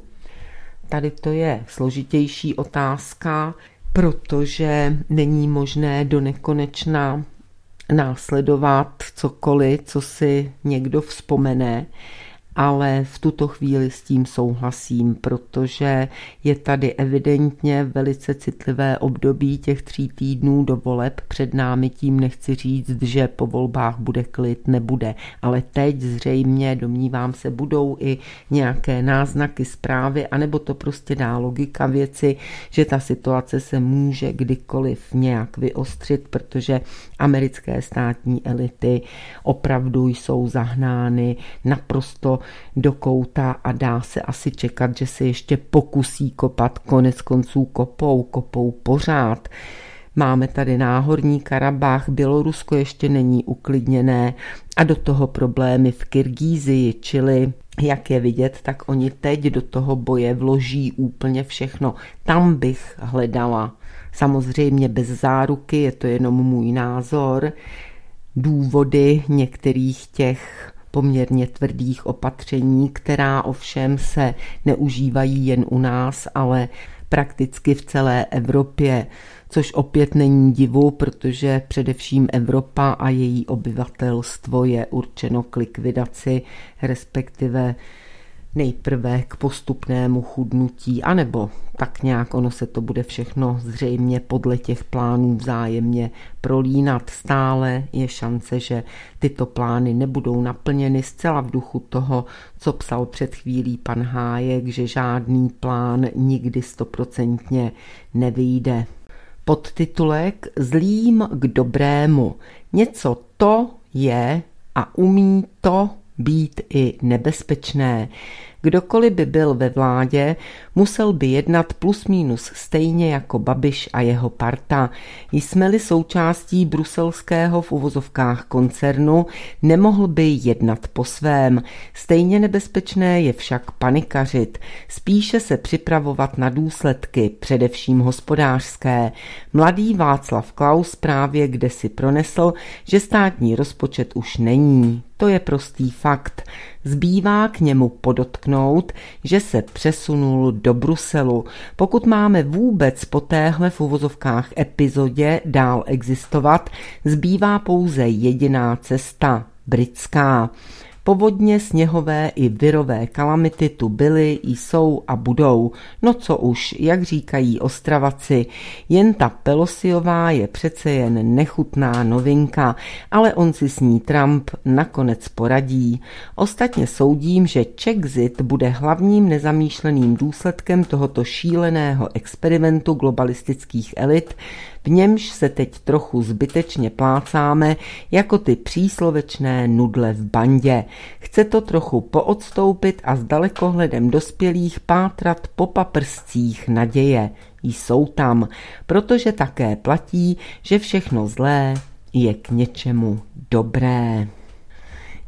Tady to je složitější otázka, protože není možné do nekonečna následovat cokoliv, co si někdo vzpomene, ale v tuto chvíli s tím souhlasím, protože je tady evidentně velice citlivé období těch 3 týdnů do voleb. Před námi tím nechci říct, že po volbách bude klid, nebude, ale teď zřejmě, domnívám se, budou i nějaké náznaky zprávy, anebo to prostě dá logika věci, že ta situace se může kdykoliv nějak vyostřit, protože americké státní elity opravdu jsou zahnány naprosto do kouta a dá se asi čekat, že se ještě pokusí kopat, konec konců kopou pořád. Máme tady Náhorní Karabach, Bělorusko ještě není uklidněné a do toho problémy v Kyrgyzii, čili jak je vidět, tak oni teď do toho boje vloží úplně všechno. Tam bych hledala, samozřejmě bez záruky, je to jenom můj názor, důvody některých těch poměrně tvrdých opatření, která ovšem se neužívají jen u nás, ale prakticky v celé Evropě, což opět není divu, protože především Evropa a její obyvatelstvo je určeno k likvidaci, respektive nejprve k postupnému chudnutí, anebo tak nějak ono se to bude všechno zřejmě podle těch plánů vzájemně prolínat. Stále je šance, že tyto plány nebudou naplněny zcela v duchu toho, co psal před chvílí pan Hájek, že žádný plán nikdy 100% nevyjde. Podtitulek Zlým k dobrému. Něco to je a umí to být i nebezpečné. Kdokoliv by byl ve vládě, musel by jednat plus minus stejně jako Babiš a jeho parta. Jsme-li součástí bruselského v uvozovkách koncernu, nemohl by jednat po svém. Stejně nebezpečné je však panikařit, spíše se připravovat na důsledky, především hospodářské. Mladý Václav Klaus právě kdesi pronesl, že státní rozpočet už není. To je prostý fakt. Zbývá k němu podotknout, že se přesunul do Bruselu. Pokud máme vůbec po téhle v uvozovkách epizodě dál existovat, zbývá pouze jediná cesta, britská. Povodně, sněhové i virové kalamity tu byly, jsou a budou. No co už, jak říkají Ostravaci, jen ta Pelosiová je přece jen nechutná novinka, ale on si s ní Trump nakonec poradí. Ostatně soudím, že Czexit bude hlavním nezamýšleným důsledkem tohoto šíleného experimentu globalistických elit, v němž se teď trochu zbytečně plácáme jako ty příslovečné nudle v bandě. Chce to trochu poodstoupit a s dalekohledem dospělých pátrat po paprscích naděje. Jsou tam, protože také platí, že všechno zlé je k něčemu dobré.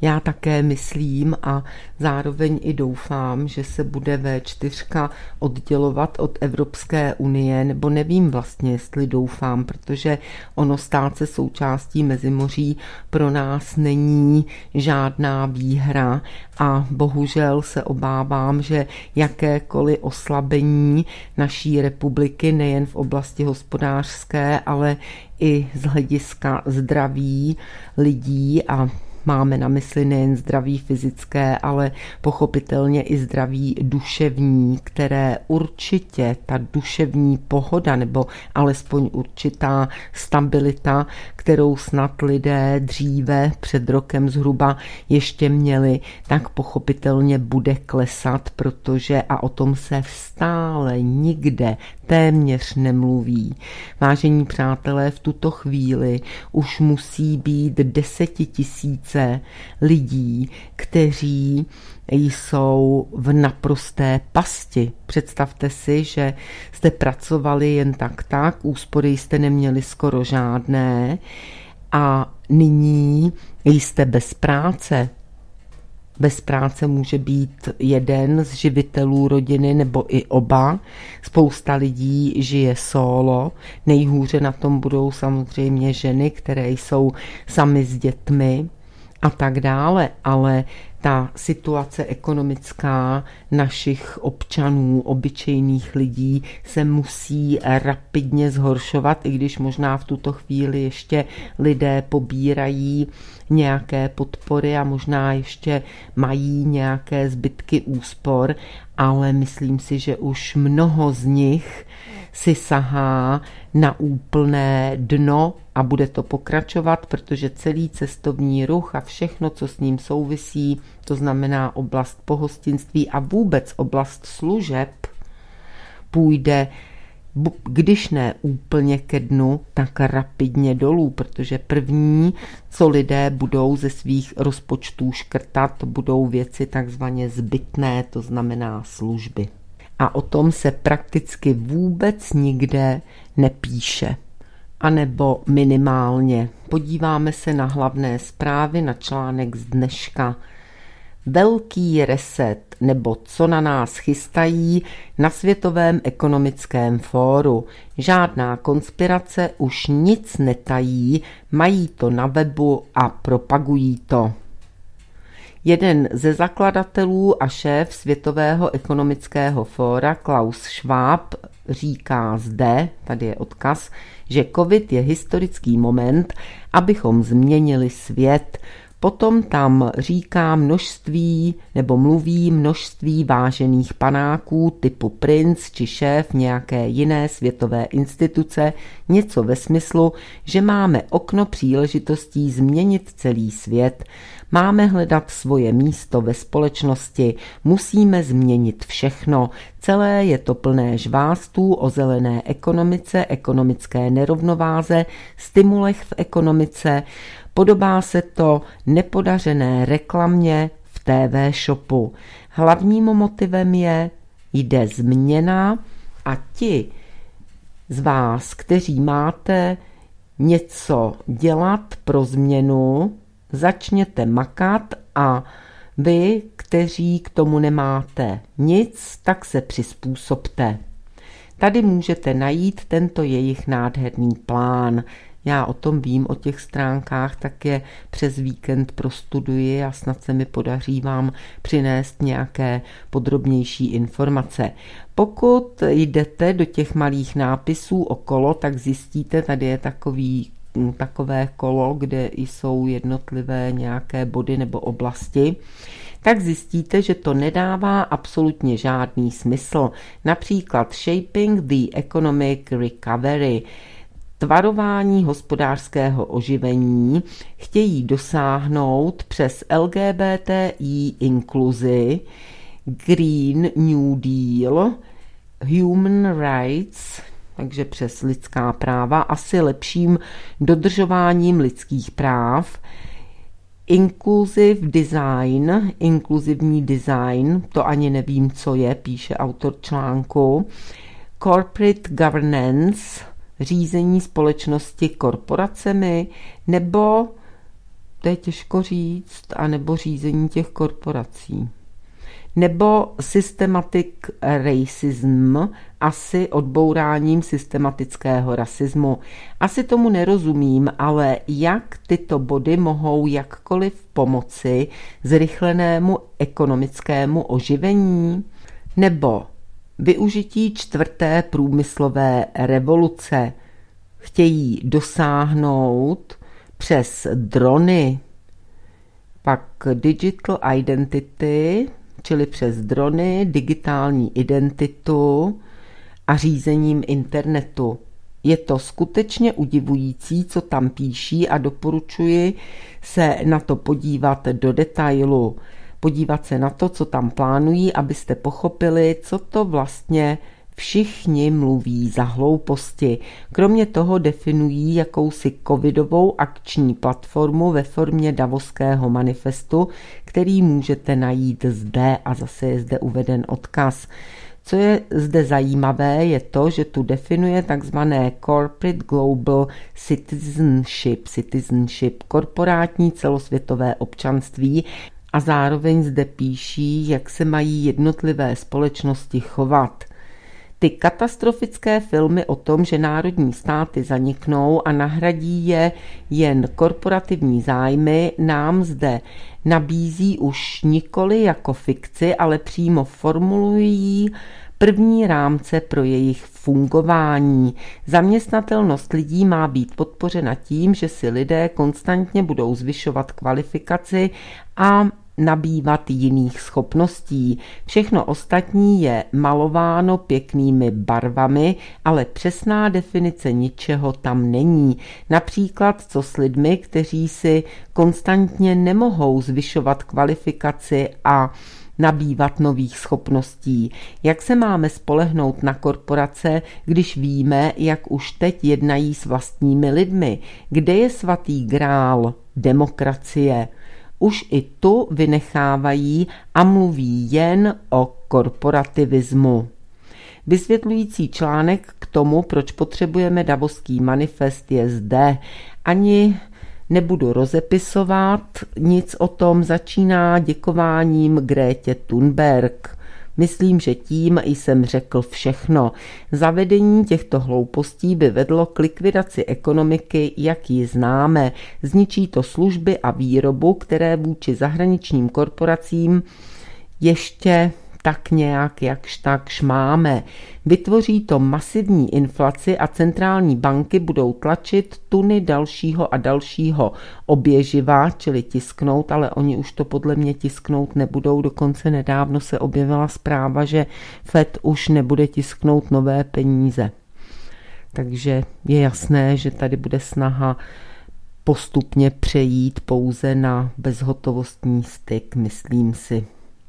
Já také myslím a zároveň i doufám, že se bude V4 oddělovat od Evropské unie, nebo nevím vlastně, jestli doufám, protože ono stát se součástí Mezimoří pro nás není žádná výhra a bohužel se obávám, že jakékoliv oslabení naší republiky nejen v oblasti hospodářské, ale i z hlediska zdraví lidí, a máme na mysli nejen zdraví fyzické, ale pochopitelně i zdraví duševní, které určitě ta duševní pohoda nebo alespoň určitá stabilita, kterou snad lidé dříve před rokem zhruba ještě měli, tak pochopitelně bude klesat, protože, a o tom se stále nikde téměř nemluví. Vážení přátelé, v tuto chvíli už musí být 10 000 lidí, kteří jsou v naprosté pasti. Představte si, že jste pracovali jen tak, úspory jste neměli skoro žádné a nyní jste bez práce. Bez práce může být jeden z živitelů rodiny nebo i oba. Spousta lidí žije solo. Nejhůře na tom budou samozřejmě ženy, které jsou samy s dětmi a tak dále, ale ta situace ekonomická našich občanů, obyčejných lidí se musí rapidně zhoršovat, i když možná v tuto chvíli ještě lidé pobírají nějaké podpory a možná ještě mají nějaké zbytky úspor, ale myslím si, že už mnoho z nich si sahá na úplné dno a bude to pokračovat, protože celý cestovní ruch a všechno, co s ním souvisí, to znamená oblast pohostinství a vůbec oblast služeb, půjde, když ne úplně ke dnu, tak rapidně dolů, protože první, co lidé budou ze svých rozpočtů škrtat, budou věci takzvaně zbytné, to znamená služby. A o tom se prakticky vůbec nikde nepíše. A nebo minimálně. Podíváme se na hlavné zprávy, na článek z dneška. Velký reset, nebo co na nás chystají na Světovém ekonomickém fóru. Žádná konspirace už nic netají, mají to na webu a propagují to. Jeden ze zakladatelů a šéf Světového ekonomického fóra Klaus Schwab říká zde, tady je odkaz, že COVID je historický moment, abychom změnili svět. Potom tam říká množství nebo mluví množství vážených panáků typu princ či šéf nějaké jiné světové instituce, něco ve smyslu, že máme okno příležitostí změnit celý svět, máme hledat svoje místo ve společnosti, musíme změnit všechno, celé je to plné žvástů o zelené ekonomice, ekonomické nerovnováze, stimulech v ekonomice. Podobá se to nepodařené reklamě v TV shopu. Hlavním motivem jde změna a ti z vás, kteří máte něco dělat pro změnu, začněte makat a vy, kteří k tomu nemáte nic, tak se přizpůsobte. Tady můžete najít tento jejich nádherný plán. Já o tom vím, o těch stránkách, tak je přes víkend prostuduji a snad se mi podaří vám přinést nějaké podrobnější informace. Pokud jdete do těch malých nápisů okolo, tak zjistíte, tady je takové kolo, kde jsou jednotlivé nějaké body nebo oblasti, tak zjistíte, že to nedává absolutně žádný smysl. Například Shaping the Economic Recovery, tvarování hospodářského oživení, chtějí dosáhnout přes LGBTI inkluzi, Green New Deal, Human Rights, takže přes lidská práva, asi lepším dodržováním lidských práv, Inclusive design, inkluzivní design, to ani nevím, co je, píše autor článku, Corporate governance, řízení společnosti korporacemi, nebo To je těžko říct, anebo řízení těch korporací. Nebo systematic racism, asi odbouráním systematického rasismu. Asi tomu nerozumím, ale jak tyto body mohou jakkoliv pomoci zrychlenému ekonomickému oživení? Nebo využití 4. průmyslové revoluce chtějí dosáhnout přes drony, pak digital identity, čili přes drony, digitální identitu a řízením internetu. Je to skutečně udivující, co tam píší, a doporučuji se na to podívat do detailu. Podívat se na to, co tam plánují, abyste pochopili, co to vlastně všichni mluví za hlouposti. Kromě toho definují jakousi covidovou akční platformu ve formě Davoského manifestu, který můžete najít zde, a zase je zde uveden odkaz. Co je zde zajímavé, je to, že tu definuje takzvané Corporate Global Citizenship, korporátní celosvětové občanství, a zároveň zde píší, jak se mají jednotlivé společnosti chovat. Ty katastrofické filmy o tom, že národní státy zaniknou a nahradí je jen korporativní zájmy, nám zde nabízí už nikoli jako fikci, ale přímo formulují první rámce pro jejich fungování. Zaměstnatelnost lidí má být podpořena tím, že si lidé konstantně budou zvyšovat kvalifikaci a nabývat jiných schopností. Všechno ostatní je malováno pěknými barvami, ale přesná definice ničeho tam není. Například co s lidmi, kteří si konstantně nemohou zvyšovat kvalifikaci a nabývat nových schopností. Jak se máme spolehnout na korporace, když víme, jak už teď jednají s vlastními lidmi? Kde je svatý grál demokracie? Už i tu vynechávají a mluví jen o korporativismu. Vysvětlující článek k tomu, proč potřebujeme Davoský manifest, je zde. Ani nebudu rozepisovat, nic o tom, začíná děkováním Grétě Thunberg. Myslím, že tím jsem řekl všechno. Zavedení těchto hloupostí by vedlo k likvidaci ekonomiky, jak ji známe. Zničí to služby a výrobu, které vůči zahraničním korporacím ještě tak nějak jakž takž máme. Vytvoří to masivní inflaci a centrální banky budou tlačit tuny dalšího a dalšího oběživa, čili tisknout, ale oni už to podle mě tisknout nebudou. Dokonce nedávno se objevila zpráva, že FED už nebude tisknout nové peníze. Takže je jasné, že tady bude snaha postupně přejít pouze na bezhotovostní styk, myslím si.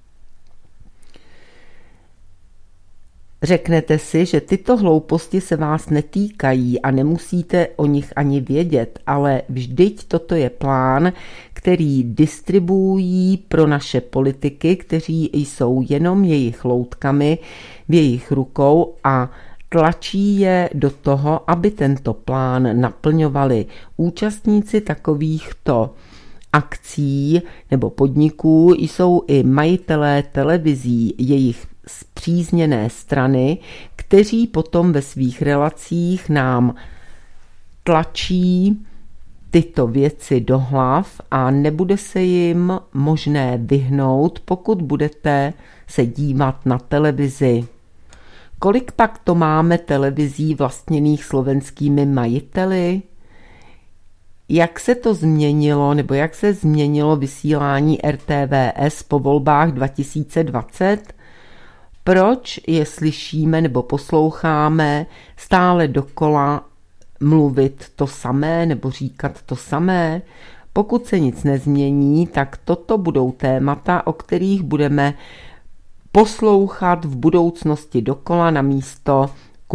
Řeknete si, že tyto hlouposti se vás netýkají a nemusíte o nich ani vědět, ale vždyť toto je plán, který distribuují pro naše politiky, kteří jsou jenom jejich loutkami v jejich rukou a tlačí je do toho, aby tento plán naplňovali. Účastníci takovýchto akcí nebo podniků jsou i majitelé televizí, jejich spřízněné strany, kteří potom ve svých relacích nám tlačí tyto věci do hlav a nebude se jim možné vyhnout, pokud budete se dívat na televizi. Kolik pak to máme televizí vlastněných slovenskými majiteli? Jak se to změnilo, nebo jak se změnilo vysílání RTVS po volbách 2020? Proč je slyšíme nebo posloucháme stále dokola mluvit to samé nebo říkat to samé? Pokud se nic nezmění, tak toto budou témata, o kterých budeme poslouchat v budoucnosti dokola namísto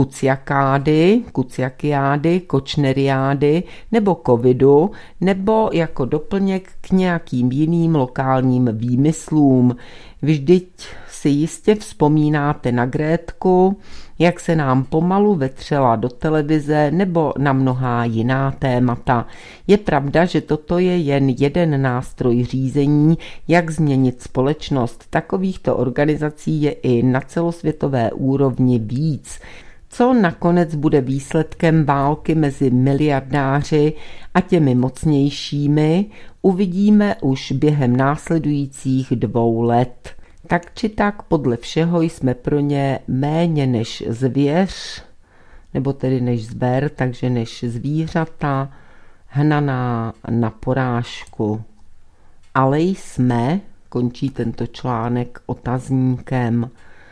kuciakiády, kočneriády nebo covidu, nebo jako doplněk k nějakým jiným lokálním výmyslům. Vždyť si jistě vzpomínáte na Grétku, jak se nám pomalu vetřela do televize nebo na mnohá jiná témata. Je pravda, že toto je jen jeden nástroj řízení, jak změnit společnost. Takovýchto organizací je i na celosvětové úrovni víc. Co nakonec bude výsledkem války mezi miliardáři a těmi mocnějšími, uvidíme už během následujících 2 let. Tak či tak podle všeho jsme pro ně méně než zvěř, nebo tedy než zver, takže než zvířata, hnaná na porážku. Ale jsme, končí tento článek otazníkem.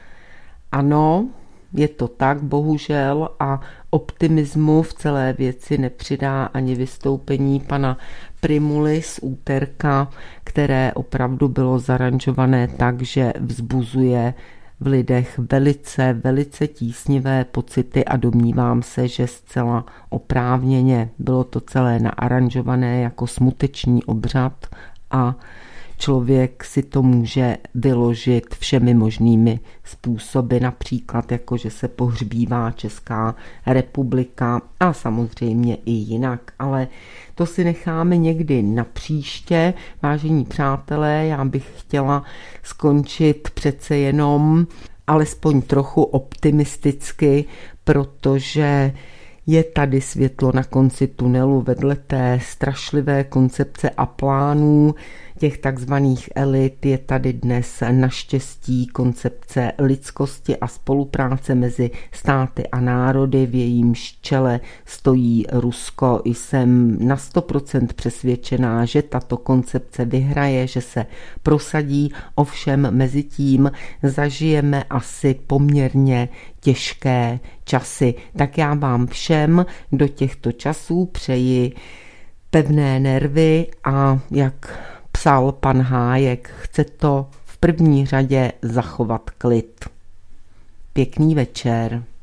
Ano, je to tak, bohužel, a optimismu v celé věci nepřidá ani vystoupení pana Primuly z úterka, které opravdu bylo zaranžované tak, že vzbuzuje v lidech velice tísnivé pocity a domnívám se, že zcela oprávněně bylo to celé naaranžované jako smuteční obřad a člověk si to může vyložit všemi možnými způsoby, například jako, že se pohřbívá Česká republika a samozřejmě i jinak, ale to si necháme někdy na příště. Vážení přátelé, já bych chtěla skončit přece jenom alespoň trochu optimisticky, protože je tady světlo na konci tunelu vedle té strašlivé koncepce a plánů těch takzvaných elit. Je tady dnes naštěstí koncepce lidskosti a spolupráce mezi státy a národy, v jejímž čele stojí Rusko. Jsem na 100% přesvědčená, že tato koncepce vyhraje, že se prosadí, ovšem mezi tím zažijeme asi poměrně těžké časy. Tak já vám všem do těchto časů přeji pevné nervy a jak psal pan Hájek, chce to v první řadě zachovat klid. Pěkný večer.